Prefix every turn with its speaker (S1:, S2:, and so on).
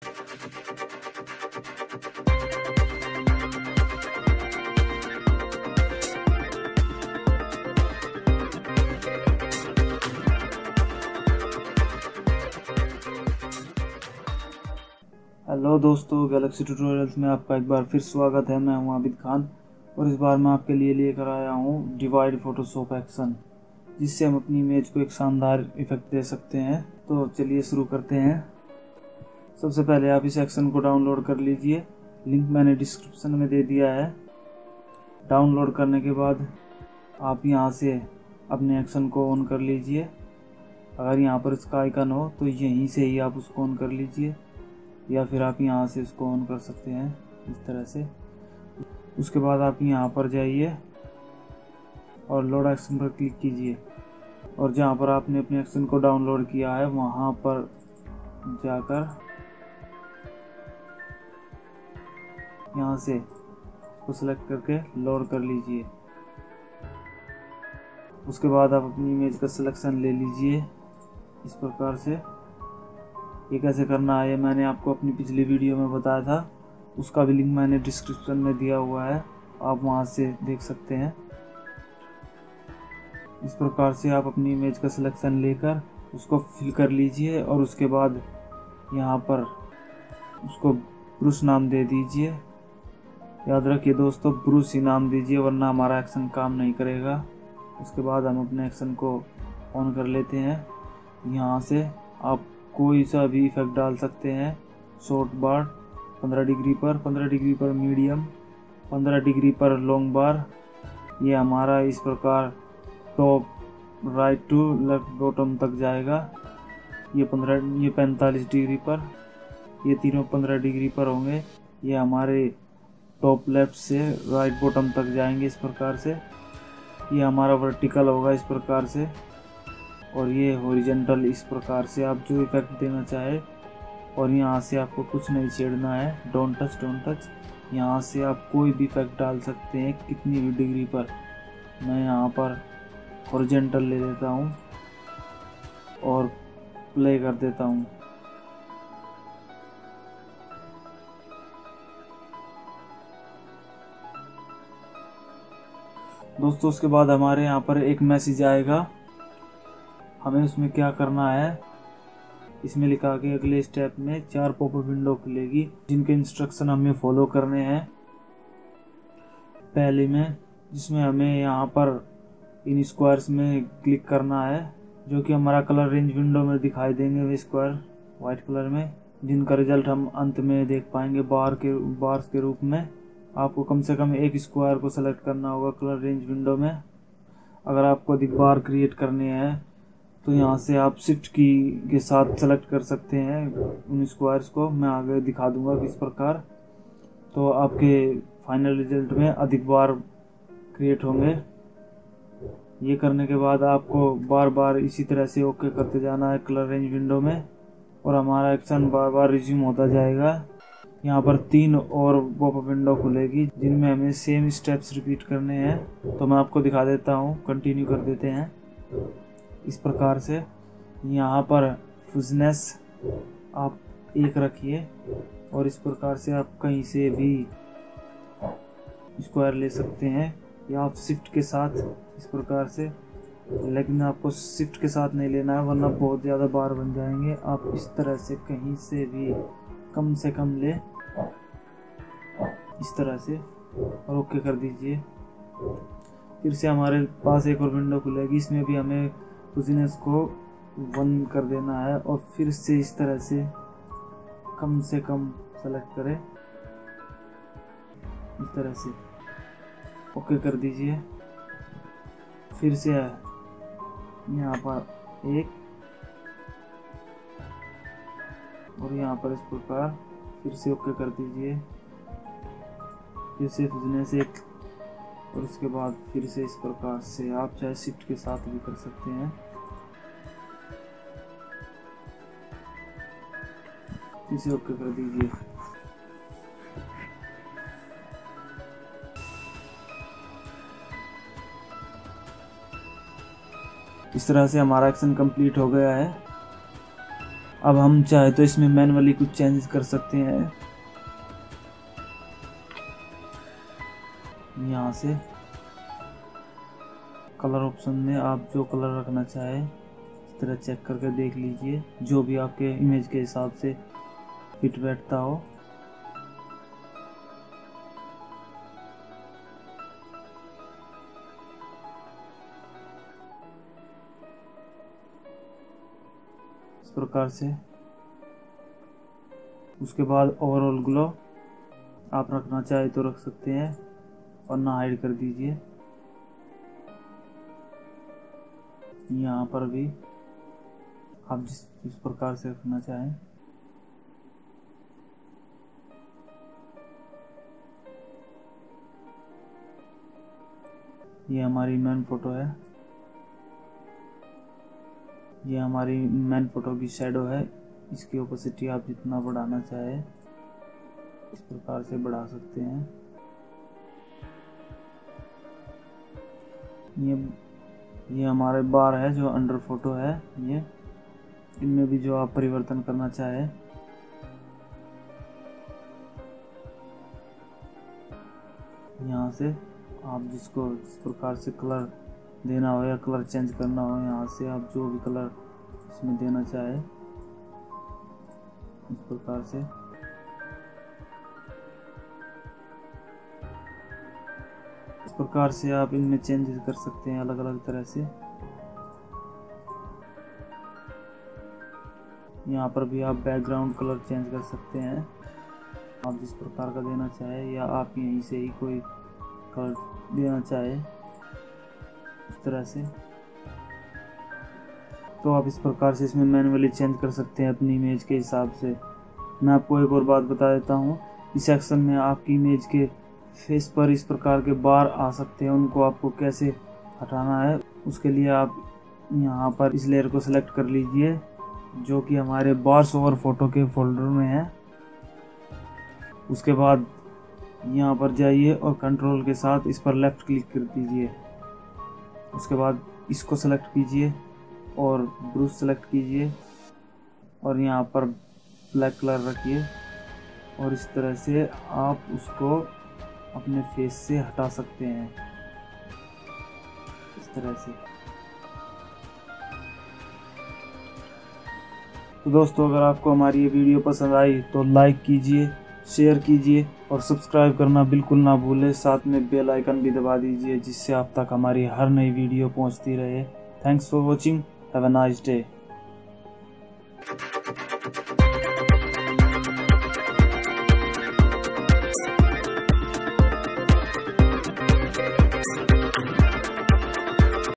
S1: Hello दोस्तों, Galaxy tutorials में आपका एक बार फिर स्वागत है। मैं हूं आबिद खान और इस बार मैं आपके लिए लेकर आया हूं डिवाइड फोटोशॉप एक्शन, जिससे हम अपनी इमेज को एक शानदार इफेक्ट दे सकते हैं। तो चलिए शुरू करते हैं। सबसे पहले आप इस एक्शन को डाउनलोड कर लीजिए, लिंक मैंने डिस्क्रिप्शन में दे दिया है। डाउनलोड करने के बाद आप यहां से अपने एक्शन को ऑन कर लीजिए। अगर यहाँ पर इसका आइकन हो तो यहीं से ही आप उसको ऑन कर लीजिए, या फिर आप यहाँ से इसको ऑन कर सकते हैं इस तरह से। उसके बाद आप यहाँ पर जाइए और लोड एक्शन पर क्लिक कीजिए, और जहाँ पर आपने अपने एक्शन को डाउनलोड किया है वहाँ पर जाकर यहाँ से उसको सेलेक्ट करके लोड कर लीजिए। उसके बाद आप अपनी इमेज का सिलेक्शन ले लीजिए इस प्रकार से। ये कैसे करना है ये मैंने आपको अपनी पिछली वीडियो में बताया था, उसका भी लिंक मैंने डिस्क्रिप्शन में दिया हुआ है, आप वहां से देख सकते हैं। इस प्रकार से आप अपनी इमेज का सिलेक्शन लेकर उसको फिल कर लीजिए, और उसके बाद यहाँ पर उसको ब्रूस नाम दे दीजिए। याद रखिए दोस्तों, ब्रूस ही नाम दीजिए, वरना हमारा एक्शन काम नहीं करेगा। उसके बाद हम अपने एक्शन को ऑन कर लेते हैं। यहाँ से आप कोई सा भी इफेक्ट डाल सकते हैं। शॉर्ट बार 15 डिग्री पर, 15 डिग्री पर मीडियम, 15 डिग्री पर लॉन्ग बार। ये हमारा इस प्रकार top right to left bottom तक जाएगा। ये 45 डिग्री पर, ये तीनों 15 डिग्री पर होंगे। ये हमारे टॉप लेफ्ट से राइट बॉटम तक जाएंगे इस प्रकार से। ये हमारा वर्टिकल होगा इस प्रकार से, और ये हॉरिजॉन्टल इस प्रकार से। आप जो इफेक्ट देना चाहे, और यहाँ से आपको कुछ नहीं छेड़ना है। Don't touch. यहाँ से आप कोई भी इफेक्ट डाल सकते हैं कितनी भी डिग्री पर। मैं यहाँ पर हॉरिजॉन्टल ले लेता हूँ और प्ले कर देता हूँ। दोस्तों, उसके बाद हमारे यहाँ पर एक मैसेज आएगा। हमें उसमें क्या करना है, इसमें लिखा कि अगले स्टेप में 4 पॉपअप विंडो खुलेगी, जिनके इंस्ट्रक्शन हमें फॉलो करने हैं। पहले में जिसमें हमें यहाँ पर इन स्क्वायर्स में क्लिक करना है, जो कि हमारा कलर रेंज विंडो में दिखाई देंगे वे स्क्वायर वाइट कलर में, जिनका रिजल्ट हम अंत में देख पाएंगे बार्स के रूप में। आपको कम से कम एक स्क्वायर को सेलेक्ट करना होगा कलर रेंज विंडो में। अगर आपको अधिक बार क्रिएट करने हैं तो यहाँ से आप शिफ्ट की के साथ सेलेक्ट कर सकते हैं उन स्क्वायर्स को। मैं आगे दिखा दूंगा किस प्रकार, तो आपके फाइनल रिजल्ट में अधिक बार क्रिएट होंगे। ये करने के बाद आपको बार बार इसी तरह से ओके करते जाना है कलर रेंज विंडो में, और हमारा एक्शन बार बार रिज्यूम होता जाएगा। यहाँ पर 3 और पॉपअप विंडो खुलेगी, जिनमें हमें सेम स्टेप्स रिपीट करने हैं। तो मैं आपको दिखा देता हूँ, कंटिन्यू कर देते हैं इस प्रकार से। यहाँ पर फुजनेस आप 1 रखिए, और इस प्रकार से आप कहीं से भी स्क्वायर ले सकते हैं, या आप शिफ्ट के साथ इस प्रकार से। लेकिन आपको शिफ्ट के साथ नहीं लेना है, वरना बहुत ज़्यादा बार बन जाएंगे। आप इस तरह से कहीं से भी कम से कम ले, इस तरह से, और ओके कर दीजिए। फिर से हमारे पास एक और विंडो खुलेगी, इसमें भी हमें फुजीनेस को 1 कर देना है, और फिर से इस तरह से कम सेलेक्ट करें, इस तरह से ओके कर दीजिए। फिर से यहाँ पर 1, और यहाँ पर इस प्रकार फिर से ओके कर दीजिए। फिर से फुजीनेस 1, और उसके बाद फिर से इस प्रकार से। आप चाहे शिफ्ट के साथ भी कर सकते हैं। इसे ओके कर दीजिए। इस तरह से हमारा एक्शन कंप्लीट हो गया है। अब हम चाहे तो इसमें मैनुअली कुछ चेंजेस कर सकते हैं। यहाँ से कलर ऑप्शन में आप जो कलर रखना चाहे इस तरह चेक करके देख लीजिए, जो भी आपके इमेज के हिसाब से फिट बैठता हो। इस प्रकार से। उसके बाद ओवरऑल ग्लो आप रखना चाहे तो रख सकते हैं, वरना हाइड कर दीजिए। यहाँ पर भी आप जिस प्रकार से रखना चाहें। ये हमारी मेन फोटो है, ये हमारी मेन फोटो की शैडो है। इसकी ओपेसिटी आप जितना बढ़ाना चाहे इस प्रकार से बढ़ा सकते हैं। ये हमारे बार है जो अंडर फोटो है, ये इनमें भी जो आप परिवर्तन करना चाहे। यहाँ से आप जिसको जिस प्रकार से कलर देना हो या कलर चेंज करना हो, यहाँ से आप जो भी कलर इसमें देना चाहे इस प्रकार से। इस प्रकार से आप इनमें चेंजेस कर सकते हैं अलग अलग तरह से। यहाँ पर भी आप बैकग्राउंड कलर चेंज कर सकते हैं, आप जिस प्रकार का देना चाहे, या आप यहीं से ही कोई कलर देना चाहे इस तरह से। तो आप इस प्रकार से इसमें मैन्युअली चेंज कर सकते हैं अपनी इमेज के हिसाब से। मैं आपको एक और बात बता देता हूँ, इस सेक्शन में आपकी इमेज के फेस पर इस प्रकार के बार आ सकते हैं, उनको आपको कैसे हटाना है उसके लिए आप यहाँ पर इस लेयर को सिलेक्ट कर लीजिए जो कि हमारे बार्स ओवर फोटो के फोल्डर में है। उसके बाद यहाँ पर जाइए और कंट्रोल के साथ इस पर लेफ्ट क्लिक कर दीजिए। उसके बाद इसको सेलेक्ट कीजिए और ब्रश सेलेक्ट कीजिए और यहाँ पर ब्लैक कलर रखिए और इस तरह से आप उसको अपने फेस से हटा सकते हैं इस तरह से। तो दोस्तों, अगर आपको हमारी ये वीडियो पसंद आई तो लाइक कीजिए, शेयर कीजिए और सब्सक्राइब करना बिल्कुल ना भूलें। साथ में बेल आइकन भी दबा दीजिए जिससे आप तक हमारी हर नई वीडियो पहुंचती रहे। Thanks for watching. Have a nice day.